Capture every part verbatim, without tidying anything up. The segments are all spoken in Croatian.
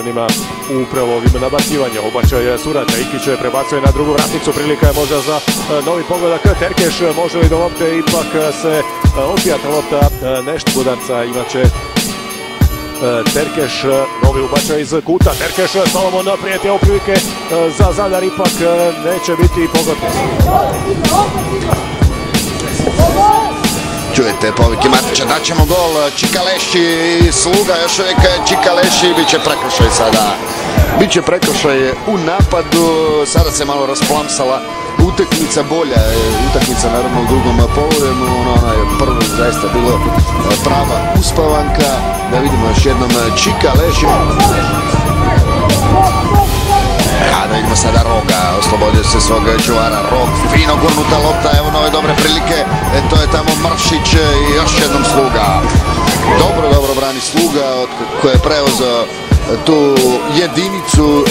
Mešćanima upravo ovim nabacivanja. Ubačaj Surata, Ikić prebacuje na drugu vratnicu, prilika je možda za novi pogodak. Terkeš može li do lopte, ipak se opijata lopta nešto Budarca, imat će Terkeš, novi ubačaj iz kuta, Terkeš, Solomon prijeti evo prilike za Zadar, ipak neće biti pogodak. Čujete povike Matića, daćemo gol, Čikaleši, Sluga još uvijek Čikaleši, bit će prekršaj sada. Biće prekršaj u napadu, sada se malo rasplamsala utakmica, bolja utakmica naravno u drugom poluvremenu, ona je prvo zaista bilo prava uspavanka. Da vidimo još jednom Čikaleši. A da vidimo sada Roga, oslobodio se svog čuvara, Rog, fino gurnuta lopta, evo nove dobre prilike, e, to je tamo Mršić i još jednom Sluga. Dobro, dobro brani Sluga koji je preuzeo tu jedinicu.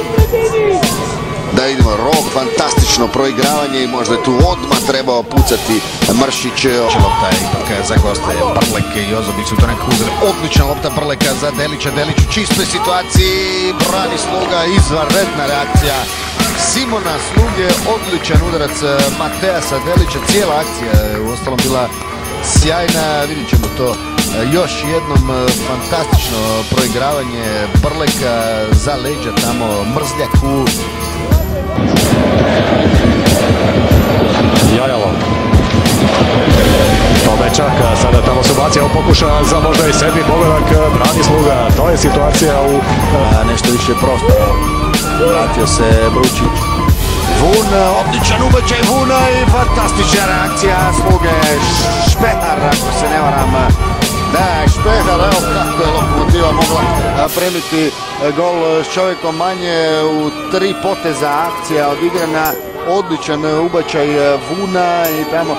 Da vidimo Rog, fantastično proigravanje i možda je tu odmah trebao pucati Mršić. Lopta je ipak za goste, Brlek i Jozović su to nekako uzeli. Odlična lopta Brleka za Delića, Delić u čistoj situaciji, brani Sluga, izvanredna reakcija Simona Sluge, odličan udarac Mateasa Delića, cijela akcija je uostalom bila sjajna, vidjet ćemo to još jednom, fantastično proigravanje Brleka za leđa tamo Mrzljaku. Jajalo. Tomečak, sada tamo se bacio pokuša za možda i sedmi pogodak, brani Sluga, to je situacija u... Nešto više prostora, vratio se Bručić. Vun, odličan ubačaj Vuna i fantastična reakcija Sluge, Špehar, ako se ne varam. Da, Špehar, evo kako je Lokomotiva mogla premiti gol s čovjekom manje, u tri poteza akcija odigrana, odličan ubačaj Vuna i tamo...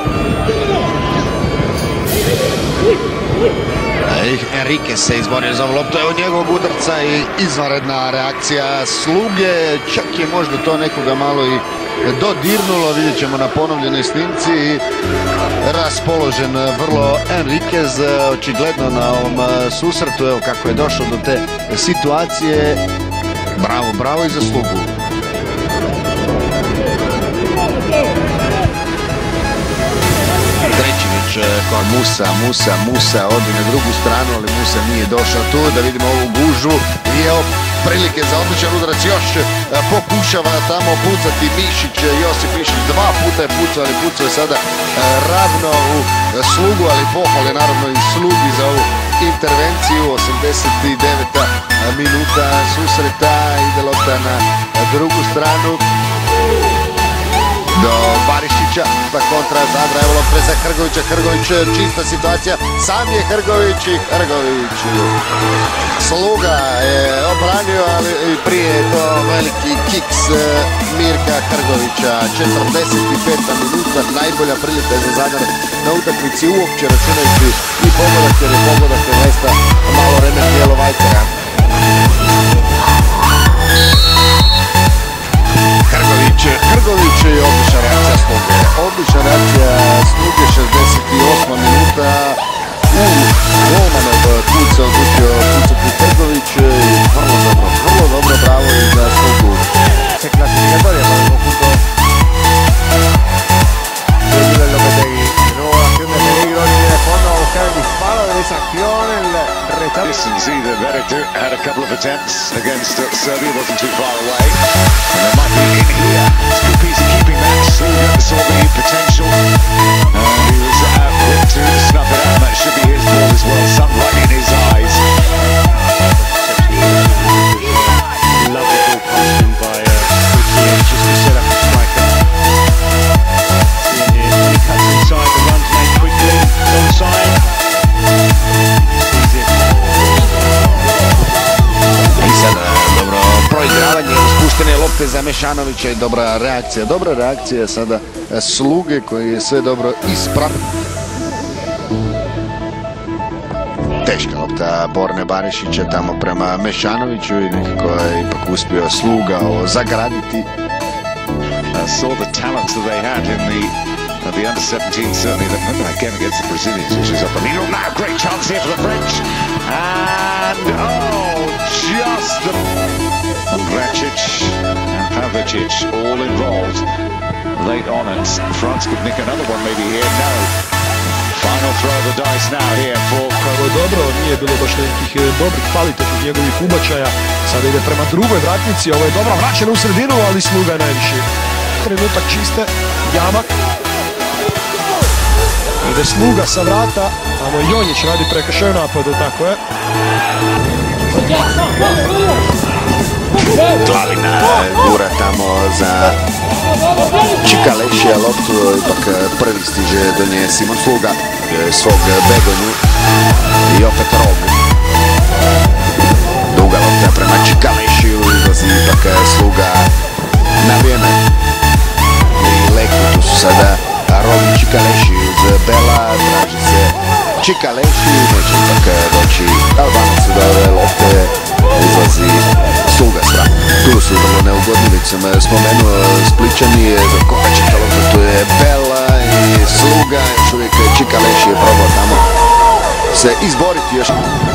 Enrique se izborio za loptu, evo njegovog udarca i izvanredna reakcija Sluge, čak je možda to nekoga malo i dodirnulo, vidjet ćemo na ponovljenoj snimci. Raspoložen vrlo Enriquez, očigledno na ovom susretu, evo kako je došao do te situacije. Bravo, bravo i za Slugu. Kao Musa, Musa, Musa odi na drugu stranu, ali Musa nije došao tu. Da vidimo ovu gužu i evo prilike za odličan udarac, još pokušava tamo pucati Mišić, Josip Mišić dva puta je pucao, ali pucao je sada ravno u Slugu, ali pohvale naravno i Slugi za ovu intervenciju. Osamdeset deveta minuta susreta, ide lopta na drugu stranu do Barišića, pa kontra Zadra, evo lopte za Hrgovića, Hrgović, čista situacija, sam je Hrgović i Hrgović. Sluga je obranio, ali prije je to veliki kiks Mirka Hrgovića. četrdeset peta minuta, najbolja prilika za Zadar na utakmici uopće, računajući i pogodak, jer je pogodak je zaista malo remetijelo Vajtera. Hrgović, Hrgović i odlična reakcija Sluge. Odlična reakcija Sluge, šezdeset osma minuta. U golmanov kuca odlučio kucati Hrgović i vrlo dobro, vrlo dobro, bravo i za Slugu. Se clasificatoria para el conjunto de Miguel Lopetegui. De nuevo acción de peligro, línea de fondo a buscar el disparo de esa acción, el rechazo. Distance either. Veretout had a couple of attempts against uh, Serbia, wasn't too far away. And there might be in here. It's a good piece of keeping that. Sluga saw the potential. And he was out quick to snuff it out. That should be his ball as well. Sun right in his eyes. Lovely ball passing by Kukic, just to set up the striker. See here, when he cuts inside, the runs made quickly, onside. I sada dobro proigravanje, spuštene lopte za Mešanovića i dobra reakcija. Dobra reakcija sada Sluge koji je sve dobro ispravio. Teška lopta Borne Barišića tamo prema Mešanoviću i nekako je ipak uspio Sluga zagraditi. I saw the talents that they had in the uh, the under seventeen, certainly the, again against the Brazilians, which is up. I mean, look now, great chance here for the French. And oh, just Vracic and Pavicic all involved late on, and France could nick another one maybe here. No. Final throw of the dice now here for... Kako je dobro, nije bilo baš nekih dobrih kvalitetnih njegovih ubačaja. Sada ide prema drugoj vratnici, ovo je dobro vraćeno u sredinu, ali Sluga je najviši. Trenutak čiste, jamak. Ide Sluga sa vrata, tamo Jonjić radi prekršaj napadu, tako je. Glavina gura tamo za Čikalešija loptu, ipak prvi stiže do nje Simon Sluga svog Begonju i opet Rog. Duga lopta prema Čikalešiju, izlazi ipak Sluga na vrijeme. I Leku, tu su sada Rog i Čikaleši uz Bela, traži se Čikaleši, neće ipak doći Albanac do ove lopte, izlazi Sluga s vrata. Tu su vrlo neugodni, već sam spomenuo Spličani, za koga čeka lopta, tu je Bela i Sluga, još uvijek Čikaleši je probao tamo se izboriti još.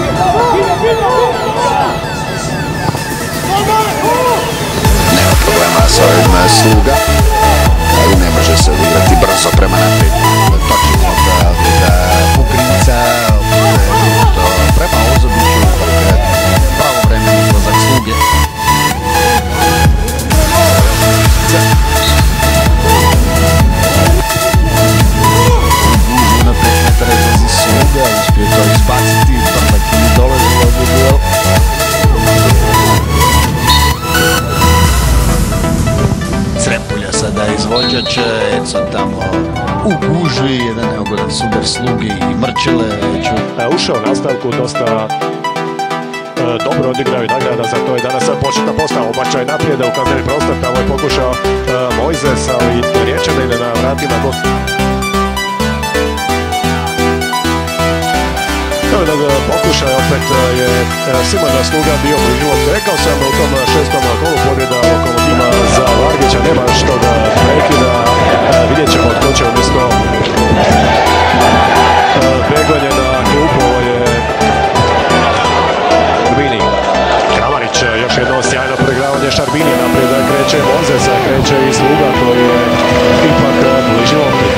Nema problema s ovim Sluga, ali ne može se odigrati brzo prema naprijed. Točni lopta od Pukrinca, prema Ozobiću, pravovremeni izlazak Sluge. Na pet metara izlazi Sluga, uspio to izbaciti, Prdak i dolazila u duel. Crepulja sada izvođač, Edson tamo u gužvi, jedan neugodan sudar Slugi i Mrčele. Ušao u nastavku, dosta dobro odigrao i nagrada za to je danas početna postava, obačaj naprijed u kazneni prostor, tamo je pokušao Mojzes, ali Riječanin na vratima. Pokušaj opet je Simon Sluga bio bližu, rekao sam u tom šestom kolu pobjeda Lokomotiva za Vargića, nema što da prekida, vidjet ćemo tko će umjesto Begonje na klupu, ovo je Šarbini. Kramarić, još jedno sjajno preigravanje Šarbini, naprijed kreće Mozesa, kreće i Sluga koji je ipak bliži lopti.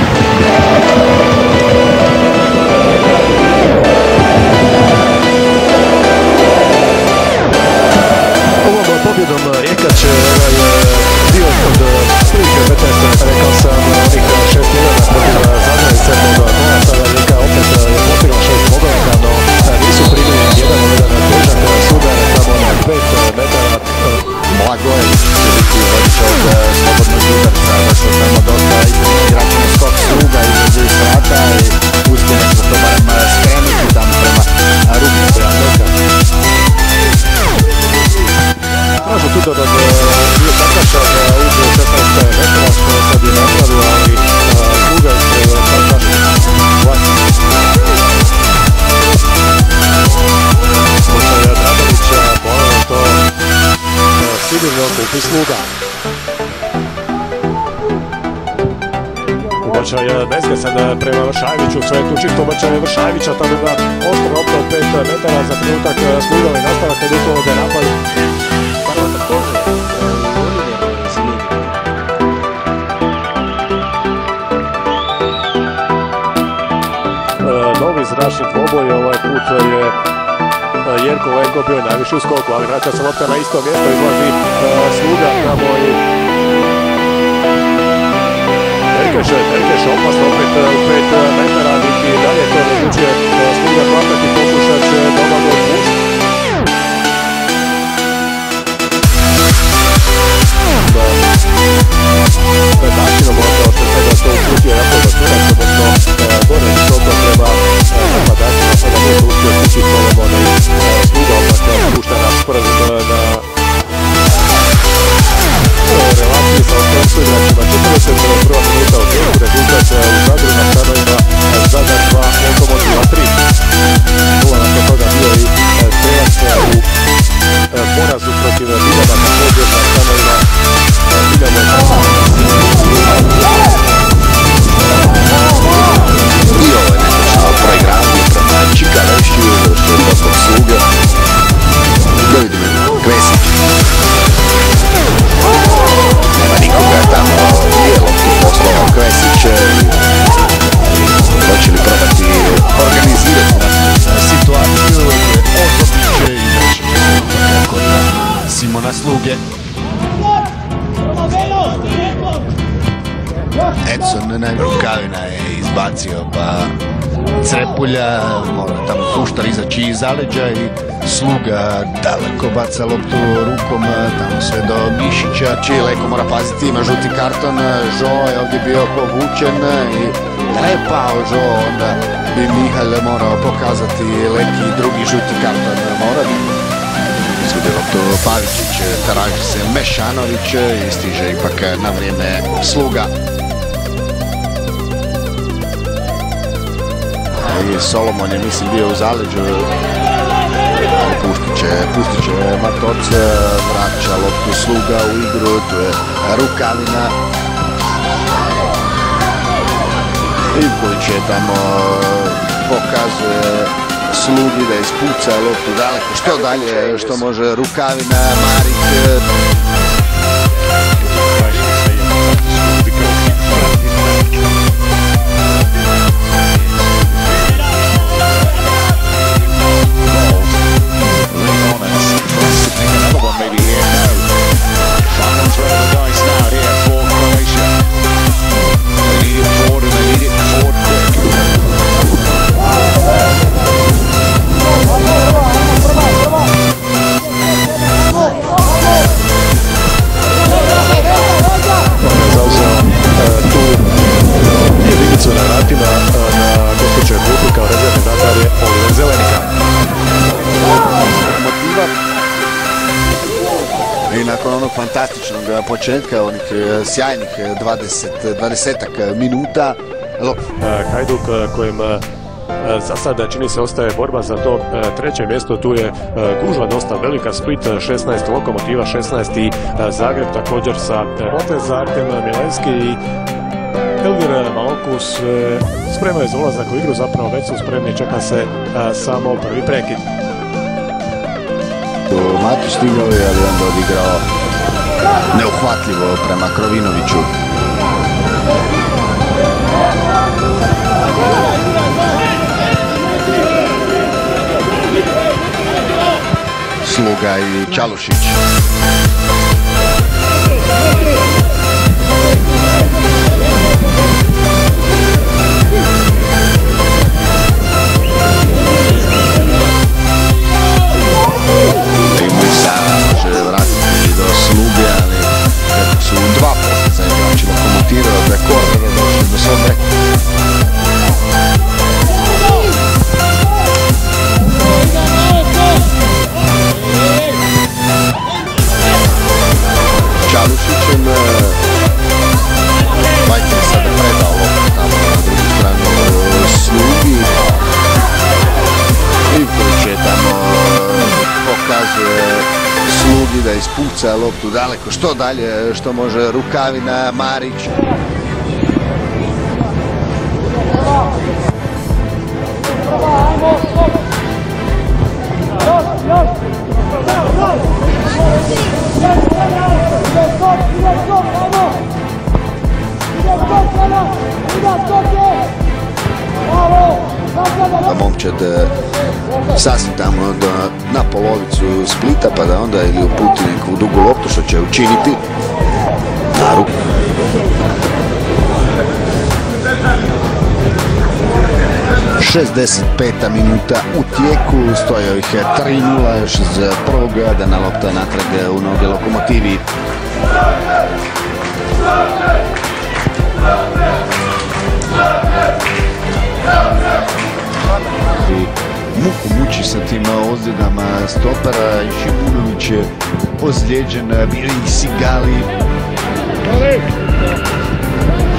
Ovom pobjedom Rijeka će dio od prilike petnaest, rekao sam, onih šest jedan protiv Zadra i sedmog kola, sada Rijeka opet je postigla šest pogodnika, no nisu primili jedan jedan težak sudar tamo na pet metara. Blago je će biti vodič od slobodnog udarca, došlo tamo dosta igrača na skok Sluga, izlazi iz vrata i uspije nešto to barem skrenuti tamo prema Rubicu Andoka. Tražu tu da bio Takaša da uđe u šesnaest metara, što sad je napravio, ali Sluga je Takaša. Slučaj Dragovića, ponovno to sigurno kupi Sluga. Ubačaj bezgesan prema Vršajeviću, sve je tu čisto ubačaj Vršajevića, tamo da oštra lopta od pet metara za trenutak Sluga i nastavak kad u toga napadu. Novi zračni dvoboj, ovaj put je Jerko Lenko bio najviši u skoku, ali vraća se lopta na isto mjesto, izlazi Sluga tamo i Terkeš, Terkeš opasno opet u pet metara, niti dalje to ne odlučuje Sluga hvatati, pokušat će Domagoj Puš. Načinom kao što sada to uputio jako da surac, odnosno gore visoko prema napadačima, sada nije uspio stići Solomon i Sluga opet pušta naš sporazum na relaciji sa ostalim suigračima. četrdeset prva minuta u tijeku, rezultat u Zadru na stanovima Zadar dva, Lokomotiva tri. Nula nakon toga bio i strelac u porazu protiv Dinama, također na stanovima Dinamo je Edson, ne, Rukavina je izbacio, pa Crepulja mora tamo puštar izaći iz zaleđa i Sluga daleko baca loptu rukom tamo sve do Mišića, Čileko mora paziti, ima žuti karton, Žo je ovdje bio povučen i trepao Žo, onda bi Mihalj morao pokazati Leki drugi žuti karton, mora bi. Izgubi loptu Pavičić, traži se Mešanović i stiže ipak na vrijeme Sluga. I Solomon je mislim bio u zaleđu, pustit će, pustit će Matoc, vraća loptu Sluga u igru, tu je Rukavina. Ivković je tamo, pokazuje Slugi da ispuca loptu daleko, što dalje, što može Rukavina, Marić. I nakon onog fantastičnog početka, onih sjajnih dvadesetak minuta, Hajduk kojem za sada čini se ostaje borba za to treće mjesto, tu je gužva dosta velika, Split šesnaest, Lokomotiva šesnaest i Zagreb također sa poteza, Artem Milenski i Elvir Malokus spremaju za ulazak u igru, zapravo već su spremni, čeka se samo prvi prekid. Matić stigao je, ali onda odigrao neuhvatljivo prema Krovinoviću. Sluga i Čalušić. Slugi da ispuca loptu daleko, što dalje, što može Rukavina, Marić. Momčad sasvim tamo na polovicu Splita, pa da onda ili uputi neku dugu loptu, što će učiniti. Naru. šezdeset peta minuta u tijeku, stoje ovih tri nula još iz prvog, dana lopta natrag u noge Lokomotivi. Muku muči sa tim ozljedama stopera, Šimunović je ozlijeđen, bili i Sigali.